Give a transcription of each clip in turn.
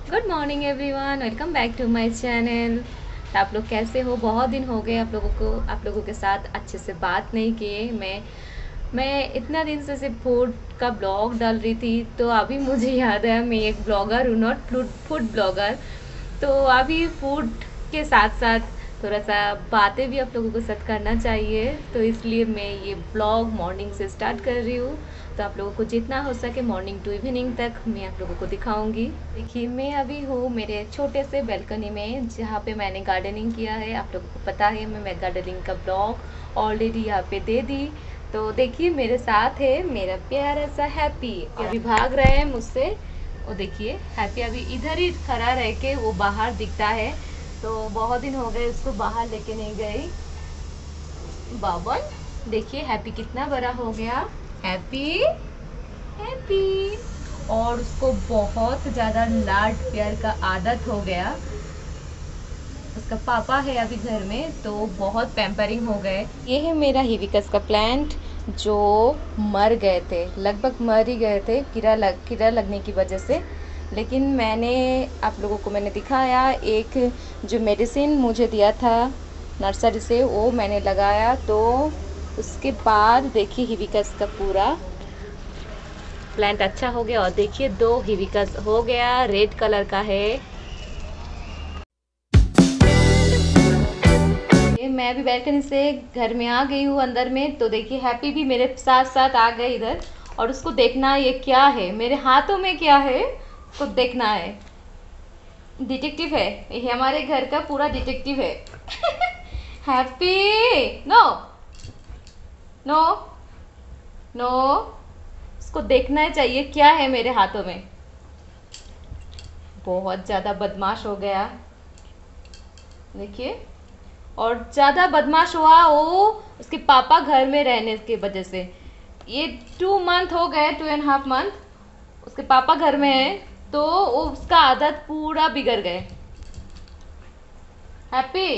Good morning everyone, welcome back to my channel. तो आप लोग कैसे हो? बहुत दिन हो गए आप लोगों के साथ अच्छे से बात नहीं किए। मैं इतना दिन से सिर्फ फूड का ब्लॉग डाल रही थी, तो अभी मुझे याद है मैं एक ब्लॉगर हूँ, नॉट फूड ब्लॉगर। तो अभी फूड के साथ साथ थोड़ा सा बातें भी आप लोगों को साथ करना चाहिए, तो इसलिए मैं ये ब्लॉग मॉर्निंग से स्टार्ट कर रही हूँ। तो आप लोगों को जितना हो सके मॉर्निंग टू इवनिंग तक मैं आप लोगों को दिखाऊंगी। देखिए, मैं अभी हूँ मेरे छोटे से बैल्कनी में, जहाँ पे मैंने गार्डनिंग किया है। आप लोगों को पता है मैं गार्डनिंग का ब्लॉग ऑलरेडी यहाँ पे दे दी। तो देखिए, मेरे साथ है मेरा प्यारा सा हैप्पी। अभी भाग रहे हैं मुझसे। वो देखिए, हैप्पी अभी इधर ही खड़ा रह के वो बाहर दिखता है। तो बहुत दिन हो गए उसको बाहर लेके नहीं गई। बाबन, देखिए हैप्पी कितना बड़ा हो गया। Happy, Happy. और उसको बहुत ज़्यादा लाड प्यार का आदत हो गया। उसका पापा है अभी घर में, तो बहुत पैम्परिंग हो गए। ये है मेरा हिबिस्कस का प्लांट, जो मर गए थे, लगभग मर ही गए थे कीड़ा लगने की वजह से। लेकिन आप लोगों को मैंने दिखाया, एक जो मेडिसिन मुझे दिया था नर्सरी से, वो मैंने लगाया। तो उसके बाद देखिए हिबिस्कस का पूरा प्लांट अच्छा हो गया। और देखिए, 2 हिबिस्कस हो गया, रेड कलर का है। मैं भी बैल्कनी से घर में आ गई हूँ अंदर में। तो देखिए, हैप्पी भी मेरे साथ साथ आ गए इधर। और उसको देखना ये क्या है, मेरे हाथों में क्या है, उसको देखना है। डिटेक्टिव है ये, हमारे घर का पूरा डिटेक्टिव है। हैप्पी, नो नो नो, उसको देखना चाहिए क्या है मेरे हाथों में। बहुत ज़्यादा बदमाश हो गया, देखिए। और ज़्यादा बदमाश हुआ वो उसके पापा घर में रहने की वजह से। ये 2 मंथ हो गए, 2.5 मंथ उसके पापा घर में है। तो वो उसका आदत पूरा बिगड़ गए। हैप्पी,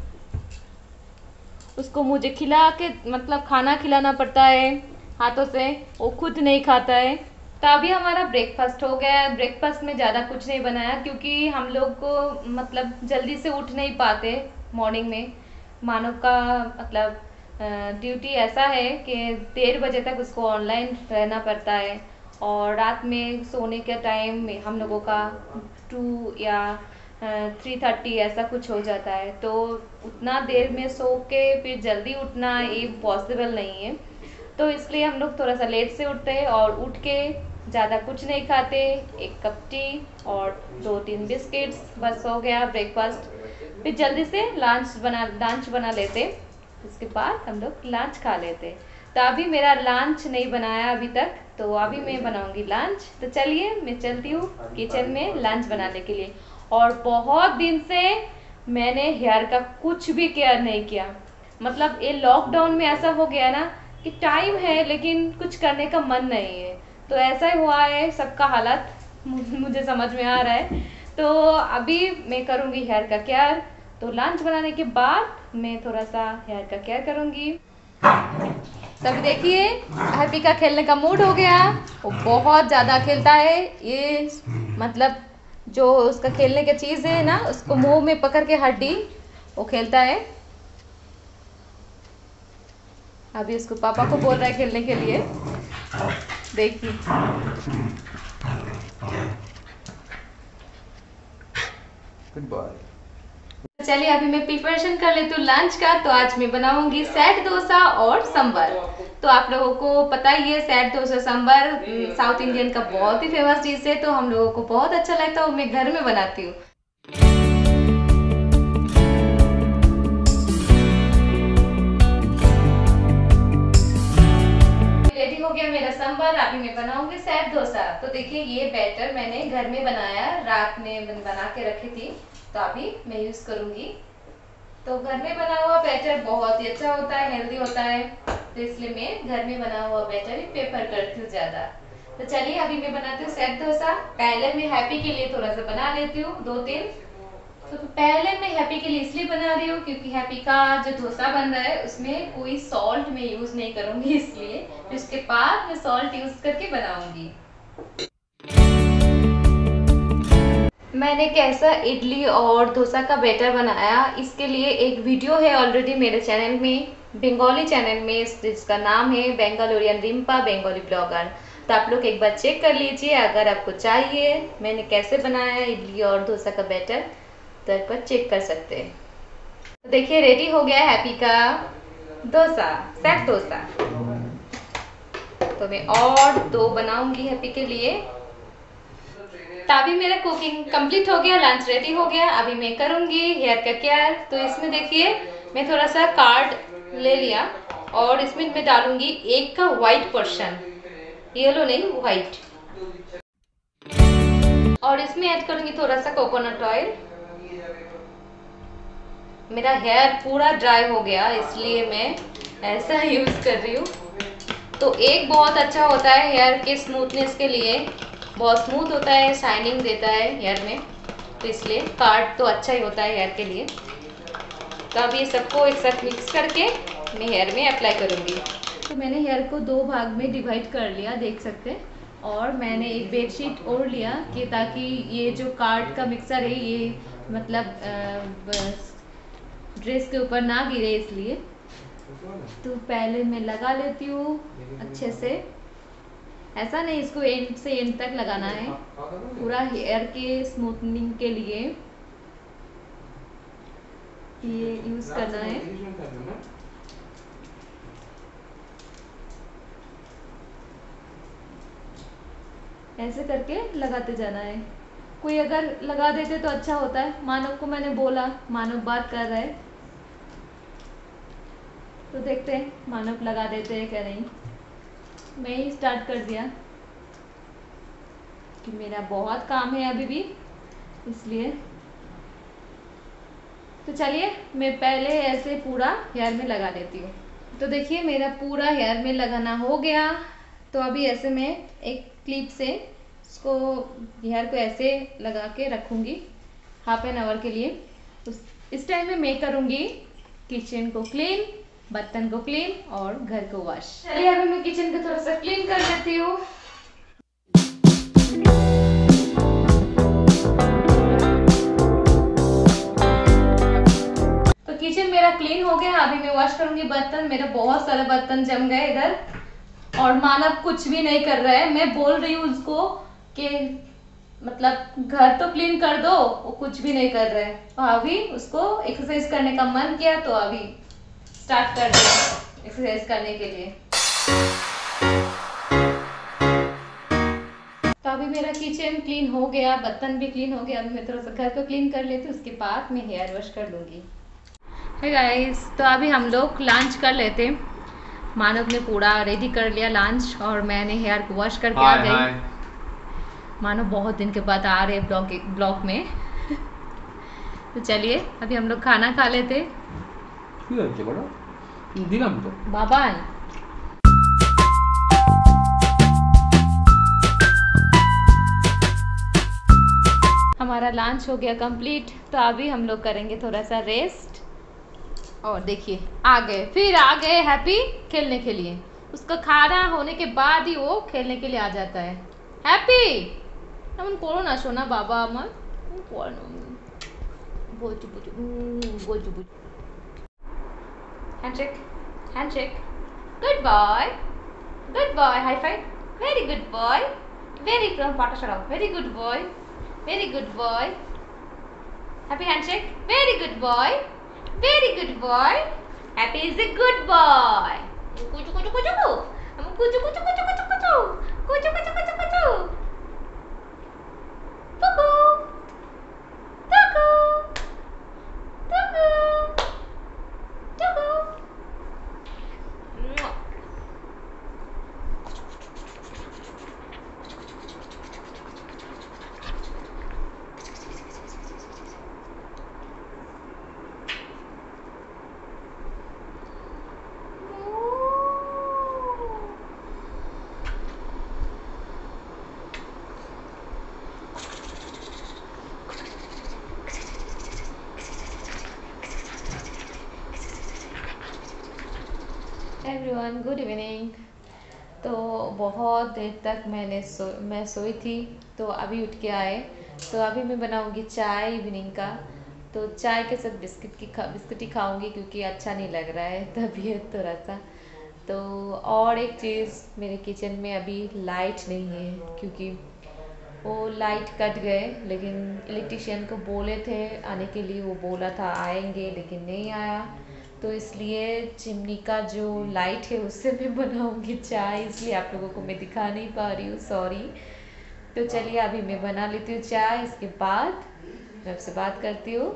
उसको मुझे खिला के मतलब खाना खिलाना पड़ता है हाथों से, वो खुद नहीं खाता है। तो अभी हमारा ब्रेकफास्ट हो गया है। ब्रेकफास्ट में ज़्यादा कुछ नहीं बनाया, क्योंकि हम लोग को मतलब जल्दी से उठ नहीं पाते मॉर्निंग में। मानव का मतलब ड्यूटी ऐसा है कि 1:30 बजे तक उसको ऑनलाइन रहना पड़ता है। और रात में सोने के टाइम में हम लोगों का 2 या 3:30 ऐसा कुछ हो जाता है। तो उतना देर में सो के फिर जल्दी उठना ये पॉसिबल नहीं है। तो इसलिए हम लोग थोड़ा सा लेट से उठते हैं, और उठ के ज़्यादा कुछ नहीं खाते। 1 कप टी और 2-3 बिस्किट्स, बस हो गया ब्रेकफास्ट। फिर जल्दी से लंच बना लेते। उसके बाद हम लोग लंच खा लेते। तो अभी मेरा लंच नहीं बनाया अभी तक, तो अभी मैं बनाऊंगी लंच। तो चलिए, मैं चलती हूँ किचन में लंच बनाने के लिए। और बहुत दिन से मैंने हेयर का कुछ भी केयर नहीं किया। मतलब ये लॉकडाउन में ऐसा हो गया ना कि टाइम है लेकिन कुछ करने का मन नहीं है। तो ऐसा ही हुआ है सबका हालत, मुझे समझ में आ रहा है। तो अभी मैं करूँगी हेयर का केयर। तो लंच बनाने के बाद मैं थोड़ा सा हेयर का केयर करूँगी। तभी देखिए, हैप्पी का खेलने का मूड हो गया। वो बहुत ज़्यादा खेलता है ये, मतलब जो उसका खेलने की चीज़ है ना, उसको मुंह में पकड़ के हड्डी वो खेलता है। अभी उसको पापा को बोल रहा है खेलने के लिए, देखिए। Good boy. चलिए, अभी मैं प्रिपरेशन कर लेती हूँ लंच का। तो आज मैं बनाऊंगी सैट डोसा और सांभर। तो आप लोगों को पता ही है, set dosa sambar South Indian का बहुत ही फेमस डिश है। तो हम लोगों को बहुत अच्छा लगता है, मैं घर में बनाती हूँ। रेडी हो गया मेरा सांभर, अभी मैं बनाऊंगी सैट डोसा। तो देखिए, ये बैटर मैंने घर में बनाया, रात में बना के रखी थी। तो अभी मैं यूज करूंगी। तो घर में बना हुआ बैटर बहुत ही अच्छा होता है, हेल्दी होता है। तो इसलिए मैं घर में बना हुआ बैटर ही प्रेफर करती हूँ ज़्यादा। तो चलिए, अभी मैं बनाती हूँ सेट डोसा। पहले मैं हैप्पी के लिए थोड़ा सा बना लेती हूँ, 2-3। तो पहले मैं हैप्पी के लिए इसलिए बना रही हूँ क्योंकि हैप्पी का जो डोसा बन रहा है उसमें कोई सॉल्ट मैं यूज़ नहीं करूँगी, इसलिए उसके बाद मैं सॉल्ट यूज़ करके बनाऊँगी। मैंने कैसा इडली और डोसा का बैटर बनाया, इसके लिए एक वीडियो है ऑलरेडी मेरे चैनल में, बंगाली चैनल में, जिसका नाम है बेंगालुरियन रिम्पा बंगाली ब्लॉगर। तो आप लोग एक बार चेक कर लीजिए अगर आपको चाहिए मैंने कैसे बनाया इडली और डोसा का बैटर, तो एक बार चेक कर सकते हैं। तो देखिए रेडी हो गया हैप्पी का डोसा, सेट डोसा। तो मैं और दो बनाऊंगी हैप्पी के लिए। तो अभी मेरा कुकिंग कंप्लीट हो गया, लंच रेडी हो गया। अभी मैं करूंगी हेयर का केयर। तो इसमें देखिए मैं थोड़ा सा कार्ड ले लिया और इसमें मैं डालूंगी एक का व्हाइट पोर्शन, येलो नहीं व्हाइट, और इसमें ऐड करूंगी थोड़ा सा कोकोनट ऑयल। मेरा हेयर पूरा ड्राई हो गया इसलिए मैं ऐसा यूज कर रही हूँ। तो एक बहुत अच्छा होता है हेयर के स्मूथनेस के लिए, बहुत स्मूथ होता है, शाइनिंग देता है हेयर में, तो इसलिए कार्ड तो अच्छा ही होता है हेयर के लिए। तो अब ये सबको एक साथ मिक्स करके मैं हेयर में अप्लाई करूँगी। तो मैंने हेयर को दो भाग में डिवाइड कर लिया, देख सकते हैं। और मैंने एक बेडशीट ओढ़ लिया कि ताकि ये जो कार्ड का मिक्सर है ये मतलब ड्रेस के ऊपर ना गिरे, इसलिए। तो पहले मैं लगा लेती हूँ अच्छे से, ऐसा नहीं इसको एंड से एंड तक लगाना है, पूरा हेयर के स्मूथनिंग के लिए ये यूज करना है। ऐसे करके लगाते जाना है। कोई अगर लगा देते तो अच्छा होता है। मानव को मैंने बोला, मानव बात कर रहा है, तो देखते हैं मानव लगा देते हैं क्या नहीं। मैं ही स्टार्ट कर दिया कि मेरा बहुत काम है अभी भी, इसलिए। तो चलिए मैं पहले ऐसे पूरा हेयर में लगा देती हूँ। तो देखिए मेरा पूरा हेयर में लगाना हो गया। तो अभी ऐसे मैं एक क्लिप से इसको हेयर को ऐसे लगा के रखूँगी ½ के लिए। इस टाइम में मैं करूँगी किचन को क्लीन, बर्तन को क्लीन और घर को वॉश। चलिए अभी मैं किचन को थोड़ा सा क्लीन कर लेती हूँ। तो किचन मेरा क्लीन हो गया, अभी मैं वॉश करूंगी बर्तन। मेरा बहुत सारे बर्तन जम गए इधर, और मानव कुछ भी नहीं कर रहा है। मैं बोल रही हूँ उसको कि मतलब घर तो क्लीन कर दो, वो कुछ भी नहीं कर रहे हैं। अभी उसको एक्सरसाइज करने का मन किया तो अभी स्टार्ट कर दिया एक्सरसाइज करने के लिए। तो अभी मेरा किचन क्लीन हो गया, बर्तन भी क्लीन हो गया। अभी मैं थोड़ा सा घर को क्लीन कर लेती हूँ, उसके बाद मैं हेयर वॉश कर लूँगी। हे गाइस, तो अभी हम लोग लंच कर लेते। मानव ने पूरा रेडी कर लिया लंच और मैंने हेयर को वॉश करके आ गई। मानव बहुत दिन के बाद आ रहे ब्लॉग में तो चलिए अभी हम लोग खाना खा लेते। बाबा हमारा लंच हो गया कंप्लीट। तो अभी हम लोग करेंगे थोड़ा सा रेस्ट। और देखिए आ गए हैप्पी खेलने के लिए। उसका खाना होने के बाद ही वो खेलने के लिए आ जाता है। हैप्पी এমন করো না সোনা, বাবা আমার বলছি বুঝু handshake handshake, good boy, high five, very good boy, very পাটা সরাও, very good boy, very good boy, Happy handshake, very good boy, very good boy, Happy is a good boy. কুচু কুচু কুচু কুচু কুচু কুচু কুচু কুচু কুচু কুচু কুচু কুচু Cuckoo! Cuckoo! Cuckoo! Cuckoo! Everyone good evening. तो बहुत देर तक मैं सोई थी, तो अभी उठ के आए। तो अभी मैं बनाऊंगी चाय इवनिंग का। तो चाय के साथ बिस्किट ही खाऊंगी क्योंकि अच्छा नहीं लग रहा है तबीयत थोड़ा सा। तो और एक चीज़, मेरे किचन में अभी लाइट नहीं है क्योंकि वो लाइट कट गए, लेकिन इलेक्ट्रिशियन को बोले थे आने के लिए, वो बोला था आएंगे लेकिन नहीं आया। तो इसलिए चिमनी का जो लाइट है उससे मैं बनाऊंगी चाय, इसलिए आप लोगों को मैं दिखा नहीं पा रही हूँ, सॉरी। तो चलिए अभी मैं बना लेती हूँ चाय, इसके बाद मैं आपसे बात करती हूँ।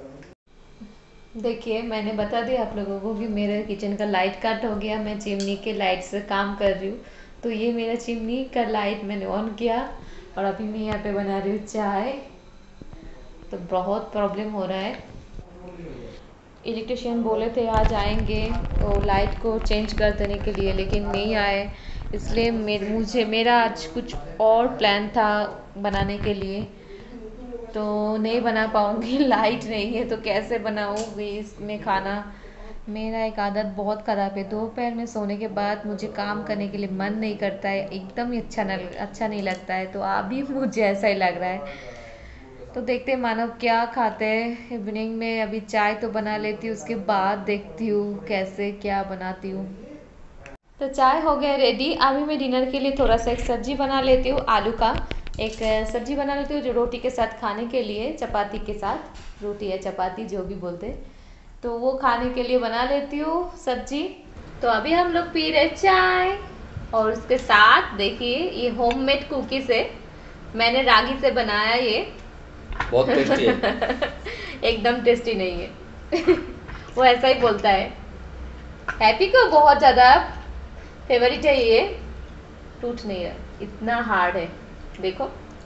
देखिए मैंने बता दिया आप लोगों को कि मेरे किचन का लाइट कट हो गया, मैं चिमनी के लाइट से काम कर रही हूँ। तो ये मेरा चिमनी का लाइट मैंने ऑन किया और अभी मैं यहाँ पे बना रही हूँ चाय। तो बहुत प्रॉब्लम हो रहा है। इलेक्ट्रिशियन बोले थे आज आएंगे तो लाइट को चेंज कर देने के लिए, लेकिन नहीं आए। इसलिए मेरा आज कुछ और प्लान था बनाने के लिए, तो नहीं बना पाऊँगी लाइट नहीं है तो कैसे बनाऊँगी इसमें खाना। मेरा एक आदत बहुत ख़राब है, दोपहर में सोने के बाद मुझे काम करने के लिए मन नहीं करता है, एकदम ही अच्छा नहीं लगता है। तो अभी मुझे ऐसा ही लग रहा है। तो देखते हैं मानव क्या खाते हैं इवनिंग में। अभी चाय तो बना लेती हूँ, उसके बाद देखती हूँ कैसे क्या बनाती हूँ। तो चाय हो गया रेडी। अभी मैं डिनर के लिए थोड़ा सा एक सब्जी बना लेती हूँ, आलू का एक सब्जी बना लेती हूँ जो रोटी के साथ खाने के लिए, चपाती के साथ, रोटी या चपाती जो भी बोलते हैं, तो वो खाने के लिए बना लेती हूँ सब्जी। तो अभी हम लोग पी रहे चाय और उसके साथ देखिए ये होममेड कुकीज़ है, मैंने रागी से बनाया ये। बहुत टेस्टी है। एकदम टेस्टी नहीं है वो ऐसा ही बोलता है। हैप्पी को बहुत ज़्यादा फेवरेट है ये, टूट नहीं है, इतना हार्ड है। देखो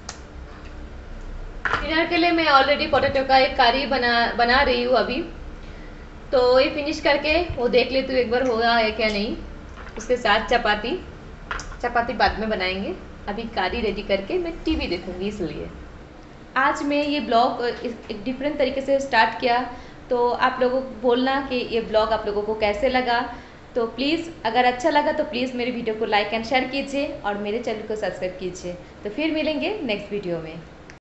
डिनर के लिए मैं ऑलरेडी पोटैटो का एक करी बना रही हूँ अभी। तो ये फिनिश करके वो देख लेती हूँ एक बार होगा है क्या नहीं। उसके साथ चपाती बाद में बनाएंगे, अभी करी रेडी करके मैं टीवी देखूंगी। इसलिए आज मैं ये ब्लॉग एक डिफरेंट तरीके से स्टार्ट किया। तो आप लोगों को बोलना कि ये ब्लॉग आप लोगों को कैसे लगा। तो प्लीज़ अगर अच्छा लगा तो प्लीज़ मेरे वीडियो को लाइक एंड शेयर कीजिए और मेरे चैनल को सब्सक्राइब कीजिए। तो फिर मिलेंगे नेक्स्ट वीडियो में।